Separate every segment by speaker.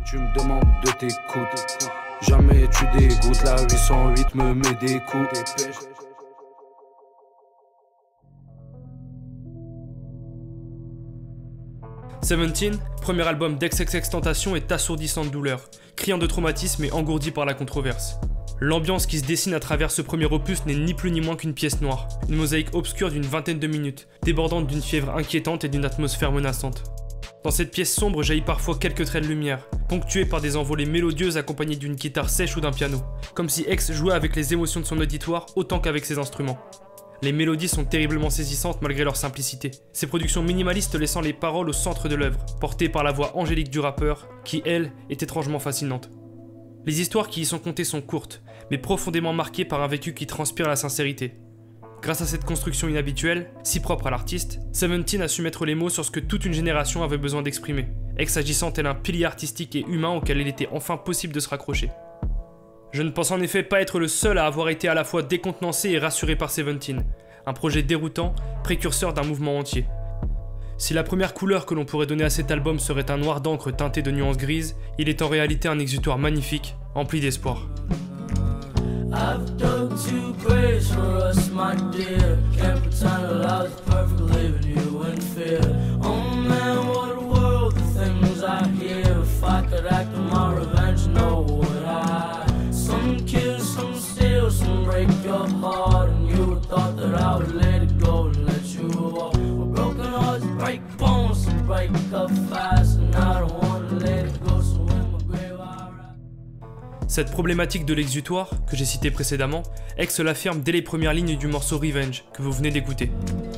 Speaker 1: Tu me demandes de t'écouter. Jamais tu dégoûtes, la 808 me met des coups.
Speaker 2: 17, premier album d'XXXTentacion, est assourdissant de douleur, criant de traumatisme et engourdi par la controverse. L'ambiance qui se dessine à travers ce premier opus n'est ni plus ni moins qu'une pièce noire, une mosaïque obscure d'une vingtaine de minutes, débordante d'une fièvre inquiétante et d'une atmosphère menaçante. Dans cette pièce sombre jaillit parfois quelques traits de lumière, ponctués par des envolées mélodieuses accompagnées d'une guitare sèche ou d'un piano, comme si X jouait avec les émotions de son auditoire autant qu'avec ses instruments. Les mélodies sont terriblement saisissantes malgré leur simplicité, ces productions minimalistes laissant les paroles au centre de l'œuvre, portées par la voix angélique du rappeur, qui elle, est étrangement fascinante. Les histoires qui y sont contées sont courtes, mais profondément marquées par un vécu qui transpire la sincérité. Grâce à cette construction inhabituelle, si propre à l'artiste, 17 a su mettre les mots sur ce que toute une génération avait besoin d'exprimer, X agissant tel un pilier artistique et humain auquel il était enfin possible de se raccrocher. Je ne pense en effet pas être le seul à avoir été à la fois décontenancé et rassuré par 17, un projet déroutant, précurseur d'un mouvement entier. Si la première couleur que l'on pourrait donner à cet album serait un noir d'encre teinté de nuances grises, il est en réalité un exutoire magnifique, empli d'espoir.
Speaker 3: I've dug two graves for us, my dear. Can't pretend that I was perfect, leaving you in fear. Oh man, what a world, the things I hear. If I could act on my revenge, no would I? Some kill, some steal, some break your heart, and you thought that I would let it go and let you walk. Well, broken hearts break bones, some break up fast, and I don't wanna let it go, so in my grave I ride.
Speaker 2: Cette problématique de l'exutoire, que j'ai citée précédemment, X l'affirme dès les premières lignes du morceau Revenge, que vous venez d'écouter.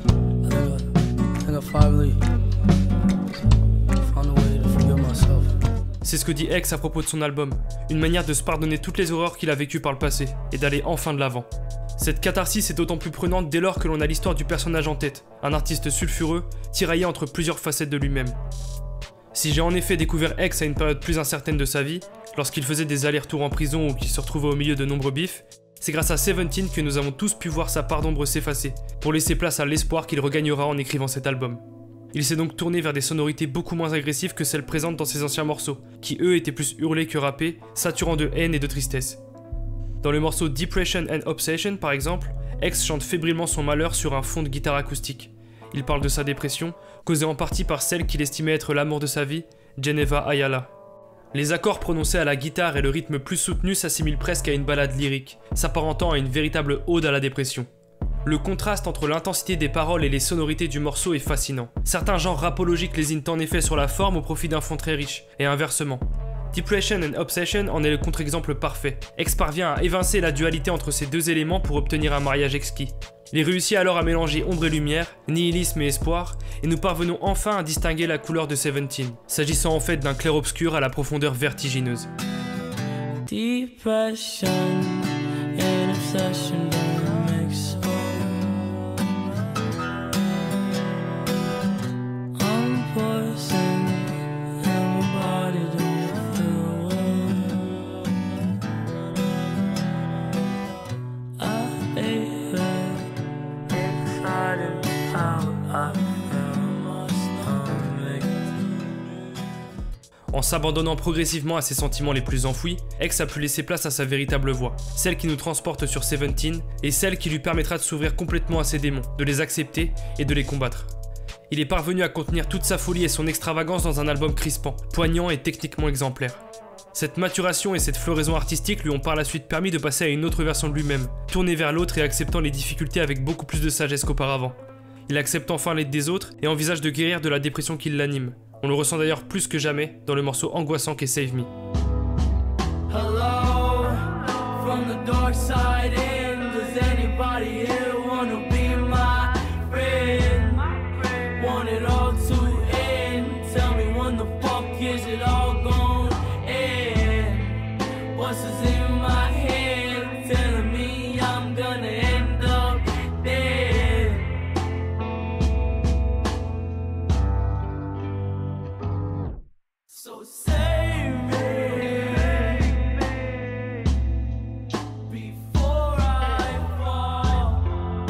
Speaker 2: C'est ce que dit X à propos de son album, une manière de se pardonner toutes les horreurs qu'il a vécues par le passé, et d'aller enfin de l'avant. Cette catharsis est d'autant plus prenante dès lors que l'on a l'histoire du personnage en tête, un artiste sulfureux, tiraillé entre plusieurs facettes de lui-même. Si j'ai en effet découvert X à une période plus incertaine de sa vie, lorsqu'il faisait des allers-retours en prison ou qu'il se retrouvait au milieu de nombreux bifs, c'est grâce à 17 que nous avons tous pu voir sa part d'ombre s'effacer, pour laisser place à l'espoir qu'il regagnera en écrivant cet album. Il s'est donc tourné vers des sonorités beaucoup moins agressives que celles présentes dans ses anciens morceaux, qui eux étaient plus hurlés que rappés, saturant de haine et de tristesse. Dans le morceau Depression and Obsession par exemple, X chante fébrilement son malheur sur un fond de guitare acoustique. Il parle de sa dépression, causée en partie par celle qu'il estimait être l'amour de sa vie, Geneva Ayala. Les accords prononcés à la guitare et le rythme plus soutenu s'assimilent presque à une ballade lyrique, s'apparentant à une véritable ode à la dépression. Le contraste entre l'intensité des paroles et les sonorités du morceau est fascinant. Certains genres rapologiques lésinent en effet sur la forme au profit d'un fond très riche, et inversement. Depression and Obsession en est le contre-exemple parfait. X parvient à évincer la dualité entre ces deux éléments pour obtenir un mariage exquis. Il réussit alors à mélanger ombre et lumière, nihilisme et espoir, et nous parvenons enfin à distinguer la couleur de 17, s'agissant en fait d'un clair-obscur à la profondeur vertigineuse.
Speaker 3: Depression and obsession don't mix well. I'm poison and my body don't feel well. I hate it inside and out. I feel my stomach.
Speaker 2: En s'abandonnant progressivement à ses sentiments les plus enfouis, X a pu laisser place à sa véritable voix, celle qui nous transporte sur 17 et celle qui lui permettra de s'ouvrir complètement à ses démons, de les accepter et de les combattre. Il est parvenu à contenir toute sa folie et son extravagance dans un album crispant, poignant et techniquement exemplaire. Cette maturation et cette floraison artistique lui ont par la suite permis de passer à une autre version de lui-même, tourné vers l'autre et acceptant les difficultés avec beaucoup plus de sagesse qu'auparavant. Il accepte enfin l'aide des autres et envisage de guérir de la dépression qui l'anime. On le ressent d'ailleurs plus que jamais dans le morceau angoissant qu'est Save Me.
Speaker 3: Hello, from the dark side in, does anybody here wanna be my friend? Want it all to end, tell me when the fuck is it all gonna end? What's in my head, telling me I'm gonna end up dead? So save me before I fall.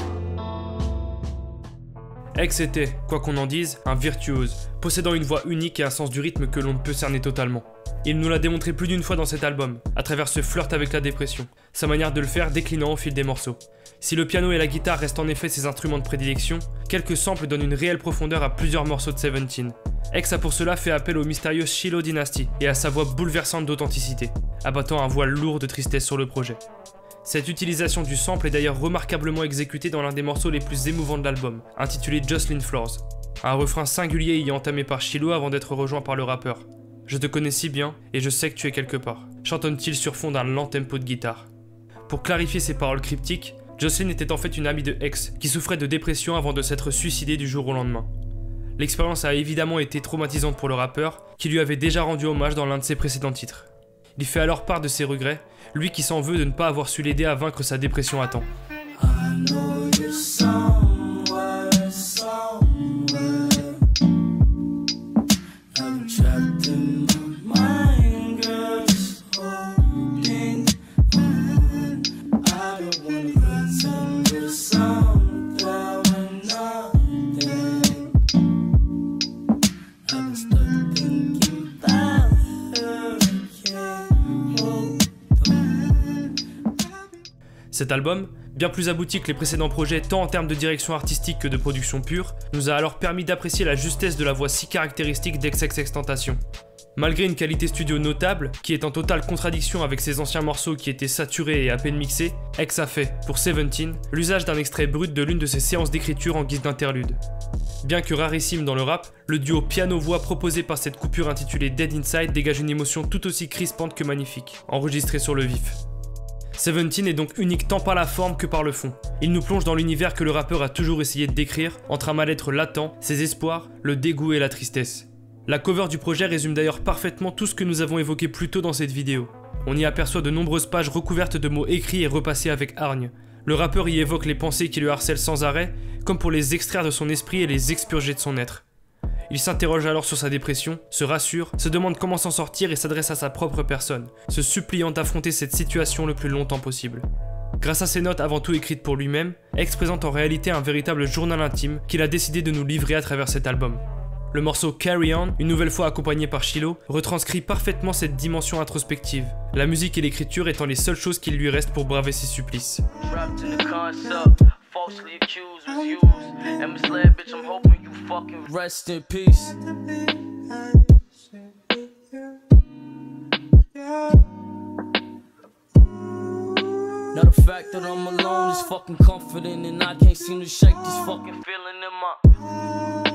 Speaker 2: X était, quoi qu'on en dise, un virtuose, possédant une voix unique et un sens du rythme que l'on ne peut cerner totalement. Il nous l'a démontré plus d'une fois dans cet album, à travers ce flirt avec la dépression, sa manière de le faire déclinant au fil des morceaux. Si le piano et la guitare restent en effet ses instruments de prédilection, quelques samples donnent une réelle profondeur à plusieurs morceaux de Seventeen. X a pour cela fait appel au mystérieux Shiloh Dynasty et à sa voix bouleversante d'authenticité, abattant un voile lourd de tristesse sur le projet. Cette utilisation du sample est d'ailleurs remarquablement exécutée dans l'un des morceaux les plus émouvants de l'album, intitulé Jocelyn Floors. Un refrain singulier y est entamé par Shiloh avant d'être rejoint par le rappeur. « Je te connais si bien, et je sais que tu es quelque part », chantonne-t-il sur fond d'un lent tempo de guitare. Pour clarifier ses paroles cryptiques, Jocelyn était en fait une amie de X, qui souffrait de dépression avant de s'être suicidée du jour au lendemain. L'expérience a évidemment été traumatisante pour le rappeur, qui lui avait déjà rendu hommage dans l'un de ses précédents titres. Il fait alors part de ses regrets, lui qui s'en veut de ne pas avoir su l'aider à vaincre sa dépression à temps. Cet album, bien plus abouti que les précédents projets tant en termes de direction artistique que de production pure, nous a alors permis d'apprécier la justesse de la voix si caractéristique d'XXXTentacion. Malgré une qualité studio notable, qui est en totale contradiction avec ses anciens morceaux qui étaient saturés et à peine mixés, X a fait, pour Seventeen, l'usage d'un extrait brut de l'une de ses séances d'écriture en guise d'interlude. Bien que rarissime dans le rap, le duo piano-voix proposé par cette coupure intitulée Dead Inside dégage une émotion tout aussi crispante que magnifique, enregistrée sur le vif. Seventeen est donc unique tant par la forme que par le fond. Il nous plonge dans l'univers que le rappeur a toujours essayé de décrire, entre un mal-être latent, ses espoirs, le dégoût et la tristesse. La cover du projet résume d'ailleurs parfaitement tout ce que nous avons évoqué plus tôt dans cette vidéo. On y aperçoit de nombreuses pages recouvertes de mots écrits et repassés avec hargne. Le rappeur y évoque les pensées qui le harcèlent sans arrêt, comme pour les extraire de son esprit et les expurger de son être. Il s'interroge alors sur sa dépression, se rassure, se demande comment s'en sortir et s'adresse à sa propre personne, se suppliant d'affronter cette situation le plus longtemps possible. Grâce à ses notes avant tout écrites pour lui-même, X présente en réalité un véritable journal intime qu'il a décidé de nous livrer à travers cet album. Le morceau Carry On, une nouvelle fois accompagné par Shiloh, retranscrit parfaitement cette dimension introspective, la musique et l'écriture étant les seules choses qu'il lui reste pour braver ses supplices.
Speaker 3: Falsely accused was used and misled, bitch. I'm hoping you fucking rest in peace. Now the fact that I'm alone is fucking comforting, and I can't seem to shake this fucking feeling in my.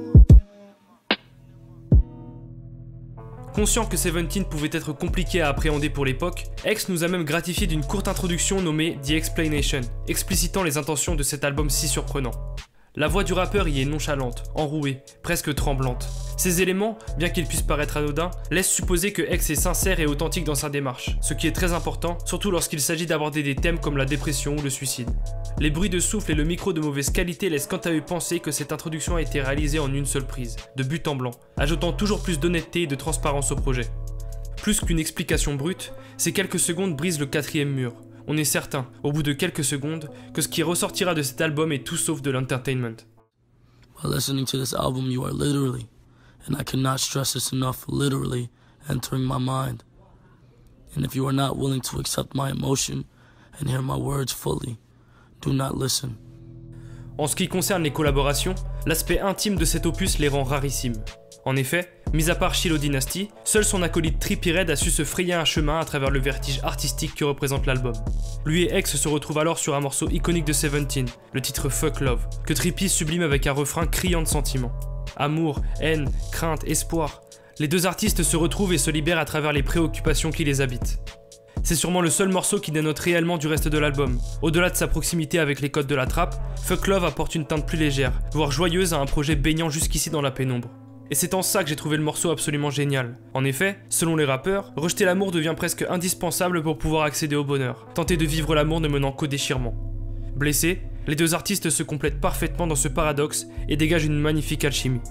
Speaker 2: Conscient que Seventeen pouvait être compliqué à appréhender pour l'époque, X nous a même gratifié d'une courte introduction nommée The Explanation, explicitant les intentions de cet album si surprenant. La voix du rappeur y est nonchalante, enrouée, presque tremblante. Ces éléments, bien qu'ils puissent paraître anodins, laissent supposer que X est sincère et authentique dans sa démarche, ce qui est très important, surtout lorsqu'il s'agit d'aborder des thèmes comme la dépression ou le suicide. Les bruits de souffle et le micro de mauvaise qualité laissent quant à eux penser que cette introduction a été réalisée en une seule prise, de but en blanc, ajoutant toujours plus d'honnêteté et de transparence au projet. Plus qu'une explication brute, ces quelques secondes brisent le quatrième mur. On est certain, au bout de quelques secondes, que ce qui ressortira de cet album est tout sauf de l'entertainment.
Speaker 3: While listening to this album, you are literally, and I cannot stress this enough, literally entering my mind. And if you are not willing to accept my emotion and hear my words fully, do not listen.
Speaker 2: En ce qui concerne les collaborations, l'aspect intime de cet opus les rend rarissimes. En effet, mis à part Shiloh Dynasty, seul son acolyte Trippie Redd a su se frayer un chemin à travers le vertige artistique que représente l'album. Lui et X se retrouvent alors sur un morceau iconique de Seventeen, le titre Fuck Love, que Trippie sublime avec un refrain criant de sentiments. Amour, haine, crainte, espoir, les deux artistes se retrouvent et se libèrent à travers les préoccupations qui les habitent. C'est sûrement le seul morceau qui dénote réellement du reste de l'album. Au-delà de sa proximité avec les codes de la trappe, Fuck Love apporte une teinte plus légère, voire joyeuse à un projet baignant jusqu'ici dans la pénombre. Et c'est en ça que j'ai trouvé le morceau absolument génial. En effet, selon les rappeurs, rejeter l'amour devient presque indispensable pour pouvoir accéder au bonheur, tenter de vivre l'amour ne menant qu'au déchirement. Blessés, les deux artistes se complètent parfaitement dans ce paradoxe et dégagent une magnifique alchimie.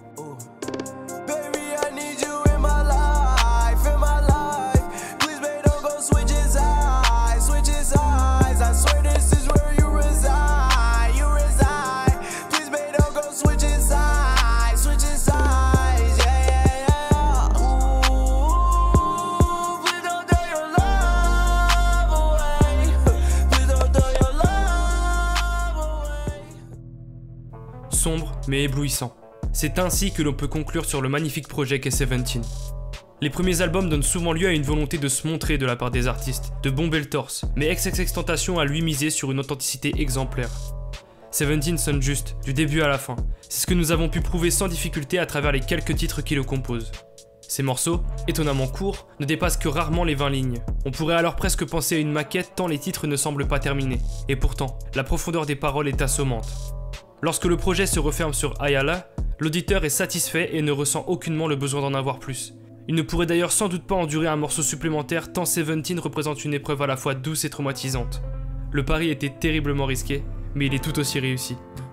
Speaker 2: mais éblouissant. C'est ainsi que l'on peut conclure sur le magnifique projet qu'est Seventeen. Les premiers albums donnent souvent lieu à une volonté de se montrer de la part des artistes, de bomber le torse, mais XXXTentacion a lui misé sur une authenticité exemplaire. Seventeen sonne juste, du début à la fin. C'est ce que nous avons pu prouver sans difficulté à travers les quelques titres qui le composent. Ces morceaux, étonnamment courts, ne dépassent que rarement les 20 lignes. On pourrait alors presque penser à une maquette tant les titres ne semblent pas terminés. Et pourtant, la profondeur des paroles est assommante. Lorsque le projet se referme sur Ayala, l'auditeur est satisfait et ne ressent aucunement le besoin d'en avoir plus. Il ne pourrait d'ailleurs sans doute pas endurer un morceau supplémentaire tant Seventeen représente une épreuve à la fois douce et traumatisante. Le pari était terriblement risqué, mais il est tout aussi réussi.